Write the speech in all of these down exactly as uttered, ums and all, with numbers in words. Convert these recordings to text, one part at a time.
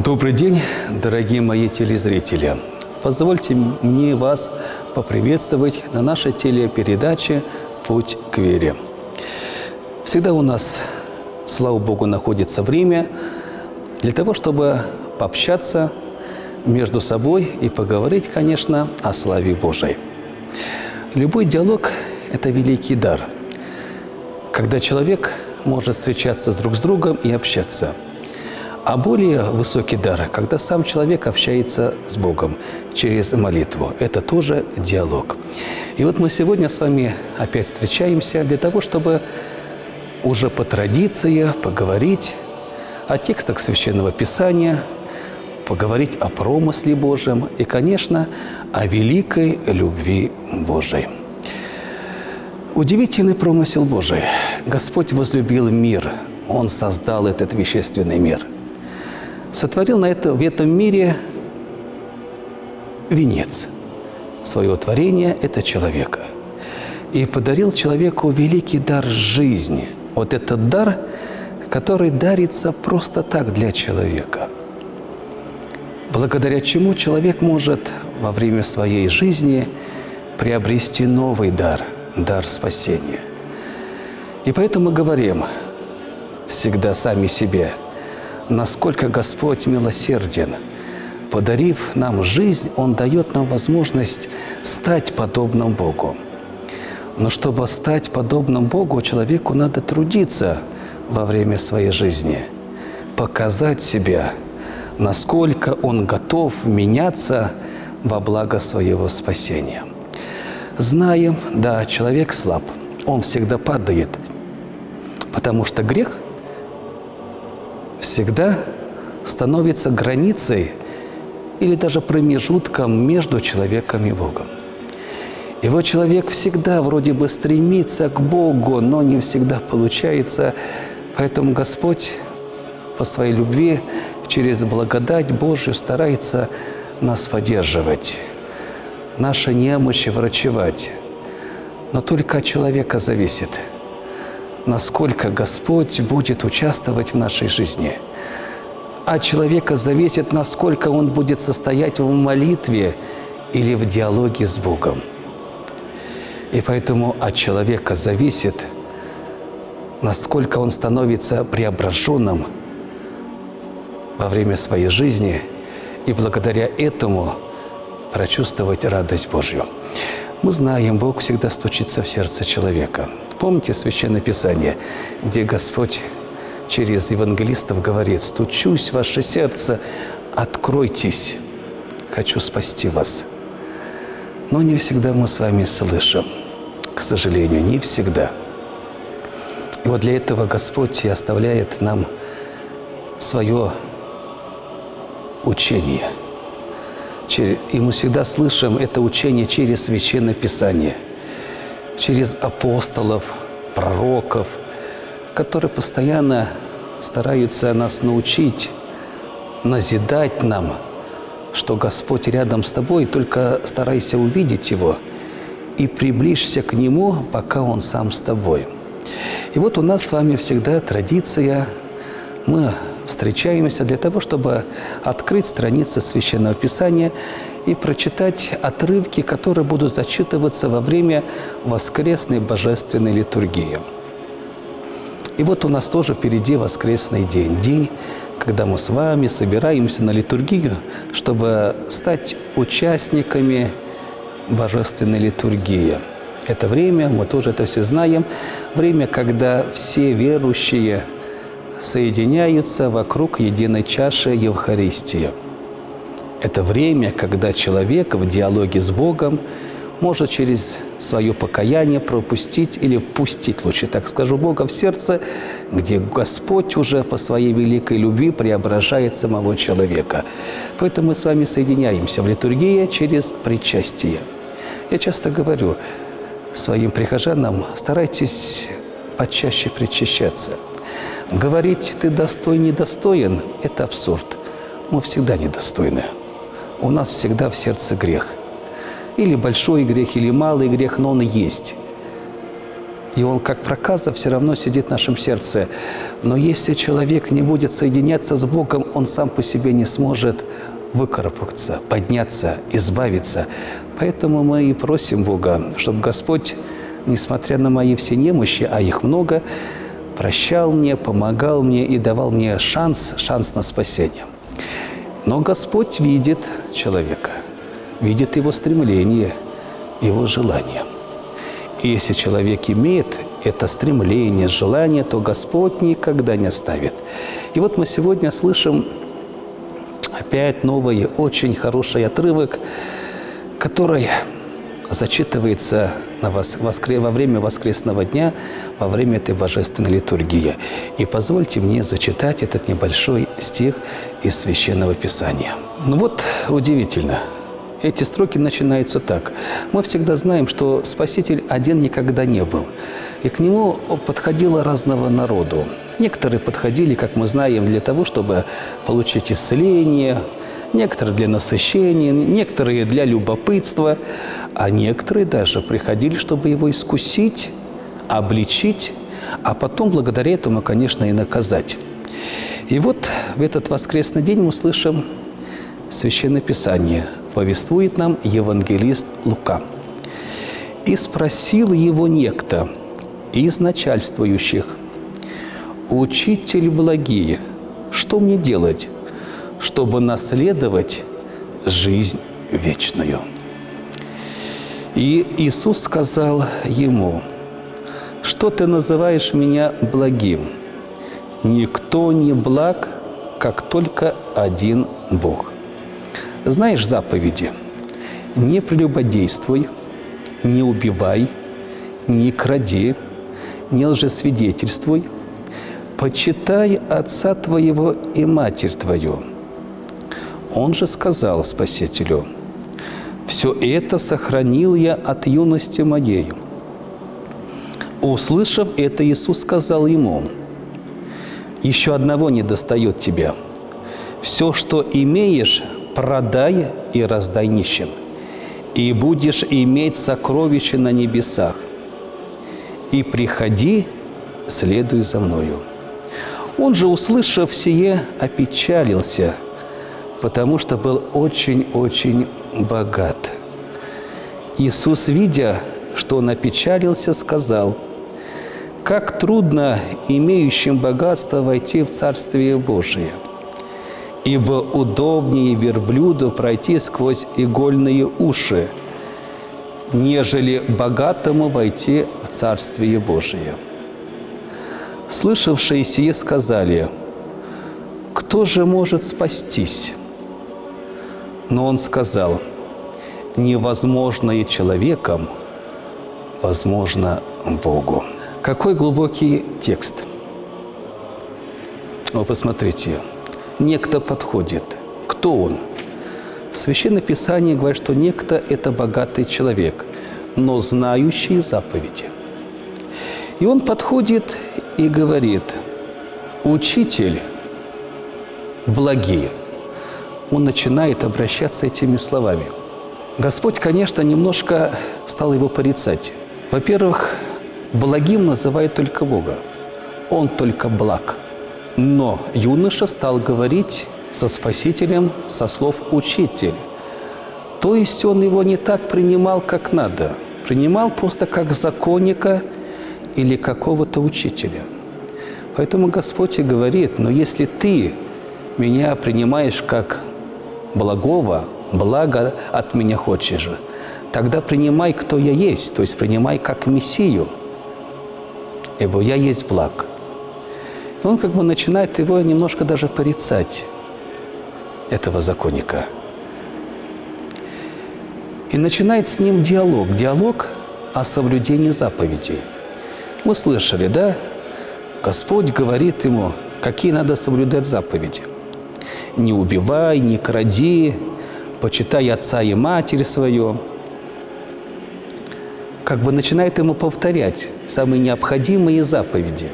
Добрый день, дорогие мои телезрители! Позвольте мне вас поприветствовать на нашей телепередаче «Путь к вере». Всегда у нас, слава Богу, находится время для того, чтобы пообщаться между собой и поговорить, конечно, о славе Божией. Любой диалог – это великий дар, когда человек может встречаться друг с другом и общаться. А более высокий дар, когда сам человек общается с Богом через молитву. Это тоже диалог. И вот мы сегодня с вами опять встречаемся для того, чтобы уже по традиции поговорить о текстах Священного Писания, поговорить о промысле Божьем и, конечно, о великой любви Божией. Удивительный промысел Божий. Господь возлюбил мир. Он создал этот вещественный мир. Сотворил на это, в этом мире венец своего творения – это человека. И подарил человеку великий дар жизни. Вот этот дар, который дарится просто так для человека. Благодаря чему человек может во время своей жизни приобрести новый дар – дар спасения. И поэтому мы говорим всегда сами себе – насколько Господь милосерден. Подарив нам жизнь, Он дает нам возможность стать подобным Богу. Но чтобы стать подобным Богу, человеку надо трудиться во время своей жизни, показать себя, насколько он готов меняться во благо своего спасения. Знаем, да, человек слаб, он всегда падает, потому что грех всегда становится границей или даже промежутком между человеком и Богом. И вот человек всегда вроде бы стремится к Богу, но не всегда получается. Поэтому Господь по своей любви через благодать Божию старается нас поддерживать, наши немощи врачевать. Но только от человека зависит, насколько Господь будет участвовать в нашей жизни. От человека зависит, насколько он будет состоять в молитве или в диалоге с Богом. И поэтому от человека зависит, насколько он становится преображенным во время своей жизни и благодаря этому прочувствовать радость Божью. Мы знаем, Бог всегда стучится в сердце человека. Помните Священное Писание, где Господь через евангелистов говорит: «Стучусь в ваше сердце, откройтесь, хочу спасти вас». Но не всегда мы с вами слышим, к сожалению, не всегда. И вот для этого Господь и оставляет нам свое учение. И мы всегда слышим это учение через Священное Писание, через апостолов, пророков, которые постоянно стараются нас научить, назидать нам, что Господь рядом с тобой, только старайся увидеть Его и приближься к Нему, пока Он сам с тобой. И вот у нас с вами всегда традиция, мы встречаемся для того, чтобы открыть страницы Священного Писания и прочитать отрывки, которые будут зачитываться во время воскресной божественной литургии. И вот у нас тоже впереди воскресный день, день, когда мы с вами собираемся на литургию, чтобы стать участниками божественной литургии. Это время, мы тоже это все знаем, время, когда все верующие соединяются вокруг единой чаши Евхаристии. Это время, когда человек в диалоге с Богом может через свое покаяние пропустить или впустить, лучше так скажу, Бога в сердце, где Господь уже по своей великой любви преображает самого человека. Поэтому мы с вами соединяемся в литургии через причастие. Я часто говорю своим прихожанам: старайтесь почаще причащаться. Говорить «ты достоин, недостоин» – это абсурд. Мы всегда недостойны. У нас всегда в сердце грех. Или большой грех, или малый грех, но он есть. и он, как проказа, все равно сидит в нашем сердце. Но если человек не будет соединяться с Богом, он сам по себе не сможет выкарабкаться, подняться, избавиться. Поэтому мы и просим Бога, чтобы Господь, несмотря на мои все немощи, а их много, прощал мне, помогал мне и давал мне шанс, шанс на спасение. Но Господь видит человека, видит его стремление, его желание. И если человек имеет это стремление, желание, то Господь никогда не оставит. И вот мы сегодня слышим опять новый, очень хороший отрывок, который зачитывается на воскре... во время воскресного дня, во время этой божественной литургии. И позвольте мне зачитать этот небольшой стих из Священного Писания. Ну вот удивительно. Эти строки начинаются так. Мы всегда знаем, что Спаситель один никогда не был. И к Нему подходило разного народу. Некоторые подходили, как мы знаем, для того, чтобы получить исцеление, некоторые для насыщения, некоторые для любопытства, а некоторые даже приходили, чтобы Его искусить, обличить, а потом благодаря этому, конечно, и наказать. И вот в этот воскресный день мы слышим Священное Писание. Повествует нам евангелист Лука. «И спросил его некто из начальствующих: Учитель благие, что мне делать, чтобы наследовать жизнь вечную?» И Иисус сказал ему: «Что ты называешь меня благим? Никто не благ, как только один Бог. Знаешь заповеди: не прелюбодействуй, не убивай, не кради, не лжесвидетельствуй, почитай отца твоего и матерь твою». Он же сказал Спасителю: «Все это сохранил я от юности моей». Услышав это, Иисус сказал ему: «Еще одного недостает тебе. Все, что имеешь, продай и раздай нищим, и будешь иметь сокровища на небесах. И приходи, следуй за мною». Он же, услышав сие, опечалился, потому что был очень-очень богат. Иисус, видя, что он опечалился, сказал: «Как трудно имеющим богатство войти в Царствие Божие! Ибо удобнее верблюду пройти сквозь игольные уши, нежели богатому войти в Царствие Божие». Слышавшие сие сказали: «Кто же может спастись?» Но он сказал: «Невозможное человеком возможно Богу». Какой глубокий текст! Вы посмотрите. Некто подходит. Кто он? В Священном Писании говорит, что некто – это богатый человек, но знающий заповеди. И он подходит и говорит: «Учитель благие». Он начинает обращаться этими словами. Господь, конечно, немножко стал его порицать. Во-первых, благим называет только Бога. Он только благ. Но юноша стал говорить со Спасителем со слов «учитель». То есть он его не так принимал, как надо. Принимал просто как законника или какого-то учителя. Поэтому Господь и говорит: «Но если ты меня принимаешь как благого, благо от меня хочешь, тогда принимай, кто я есть, то есть принимай как Мессию, ибо я есть благ». И он как бы начинает его немножко даже порицать, этого законника. И начинает с ним диалог. Диалог о соблюдении заповедей. Мы слышали, да? Господь говорит ему, какие надо соблюдать заповеди. «Не убивай, не кради, почитай отца и матерь свою». Как бы начинает ему повторять самые необходимые заповеди.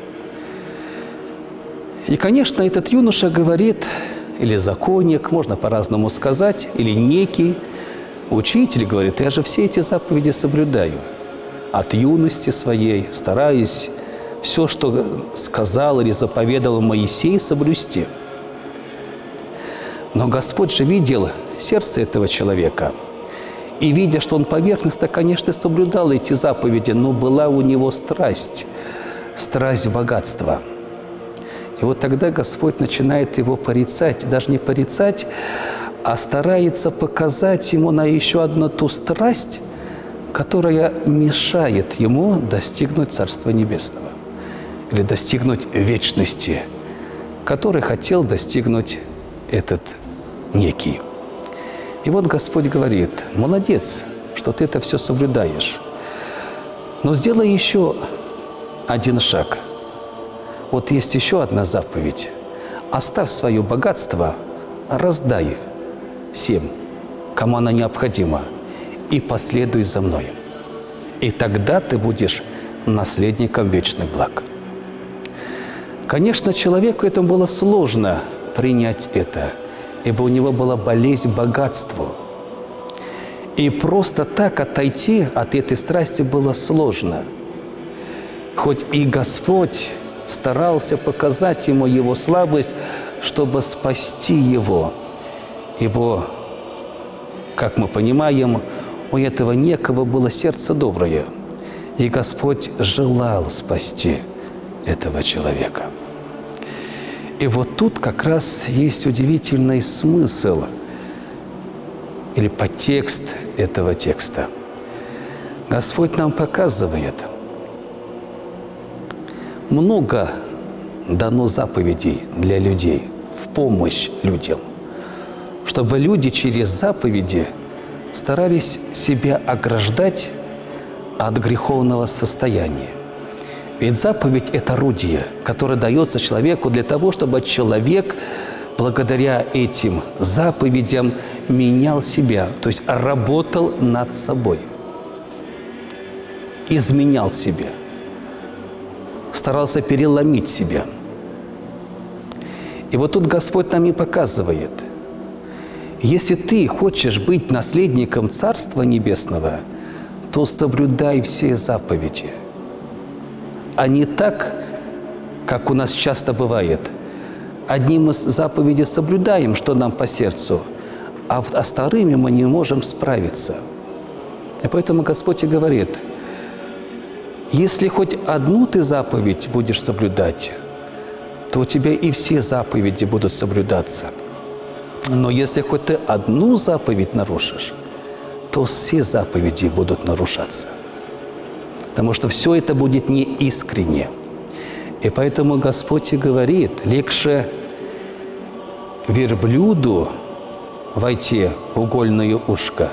И, конечно, этот юноша говорит, или законник, можно по-разному сказать, или некий учитель говорит: «Я же все эти заповеди соблюдаю». от юности своей, стараясь все, что сказал или заповедал Моисей, соблюсти. Но Господь же видел сердце этого человека. И, видя, что он поверхностно, конечно, соблюдал эти заповеди, но была у него страсть, страсть богатства. И вот тогда Господь начинает его порицать, даже не порицать, а старается показать ему на еще одну ту страсть, которая мешает ему достигнуть Царства Небесного или достигнуть вечности, которой хотел достигнуть этот некий. И вот Господь говорит: молодец, что ты это все соблюдаешь, но сделай еще один шаг. Вот есть еще одна заповедь. Оставь свое богатство, раздай всем, кому оно необходимо, и последуй за мной. И тогда ты будешь наследником вечных благ. Конечно, человеку этому было сложно принять это, ибо у него была болезнь богатству. И просто так отойти от этой страсти было сложно. Хоть и Господь старался показать ему его слабость, чтобы спасти его. Ибо, как мы понимаем, у этого некого было сердце доброе. И Господь желал спасти этого человека. И вот тут как раз есть удивительный смысл или подтекст этого текста. Господь нам показывает, много дано заповедей для людей, в помощь людям, чтобы люди через заповеди старались себя ограждать от греховного состояния. Ведь заповедь – это орудие, которое дается человеку для того, чтобы человек благодаря этим заповедям менял себя, то есть работал над собой, изменял себя, старался переломить себя. И вот тут Господь нам и показывает, если ты хочешь быть наследником Царства Небесного, то соблюдай все заповеди. А не так, как у нас часто бывает. Одни мы заповеди соблюдаем, что нам по сердцу, а вторыми мы не можем справиться. И поэтому Господь и говорит, если хоть одну ты заповедь будешь соблюдать, то у тебя и все заповеди будут соблюдаться. Но если хоть ты одну заповедь нарушишь, то все заповеди будут нарушаться. Потому что все это будет неискренне. И поэтому Господь и говорит, легче верблюду войти в угольное ушко,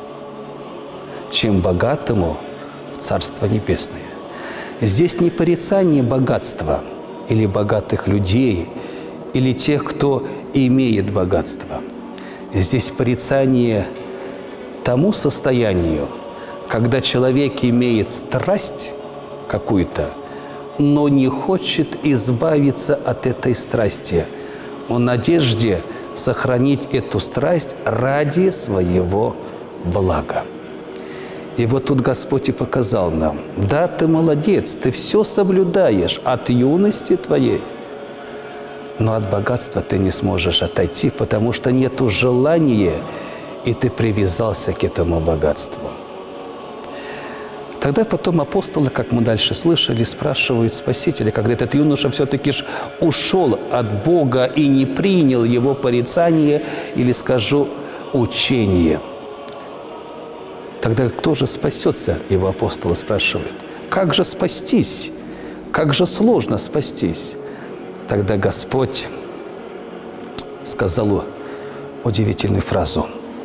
чем богатому в Царство Небесное. Здесь не порицание богатства или богатых людей, или тех, кто имеет богатство. Здесь порицание тому состоянию, когда человек имеет страсть какую-то, но не хочет избавиться от этой страсти. Он в надежде сохранить эту страсть ради своего блага. И вот тут Господь и показал нам, да, ты молодец, ты все соблюдаешь от юности твоей, но от богатства ты не сможешь отойти, потому что нету желания, и ты привязался к этому богатству. Тогда потом апостолы, как мы дальше слышали, спрашивают Спасителя, когда этот юноша все-таки ж ушел от Бога и не принял его порицание, или, скажу, учение. Тогда кто же спасется, его апостолы спрашивают. Как же спастись? Как же сложно спастись? Тогда Господь сказал удивительную фразу.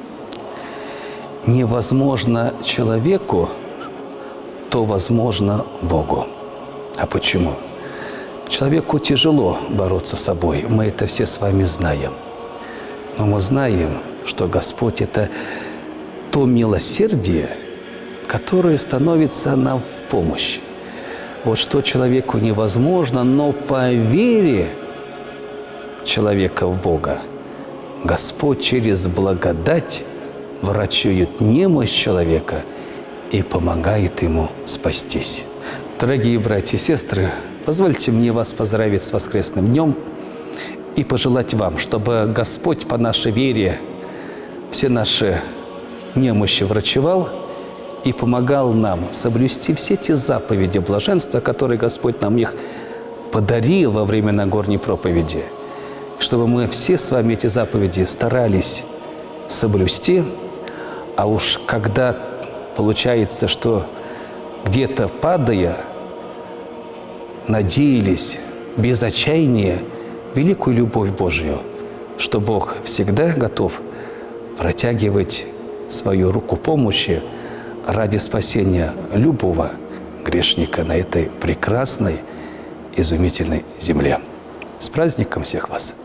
Невозможно человеку, то возможно Богу. А почему? Человеку тяжело бороться с собой. Мы это все с вами знаем. Но мы знаем, что Господь – это то милосердие, которое становится нам в помощь. Вот что человеку невозможно, но по вере человека в Бога Господь через благодать врачует немощь человека и помогает ему спастись. Дорогие братья и сестры, позвольте мне вас поздравить с воскресным днем и пожелать вам, чтобы Господь по нашей вере все наши немощи врачевал и помогал нам соблюсти все те заповеди блаженства, которые Господь нам их подарил во время Нагорной проповеди, чтобы мы все с вами эти заповеди старались соблюсти, а уж когда получается, что где-то падая, надеялись без отчаяния великую любовь Божью, что Бог всегда готов протягивать свою руку помощи ради спасения любого грешника на этой прекрасной, изумительной земле. С праздником всех вас!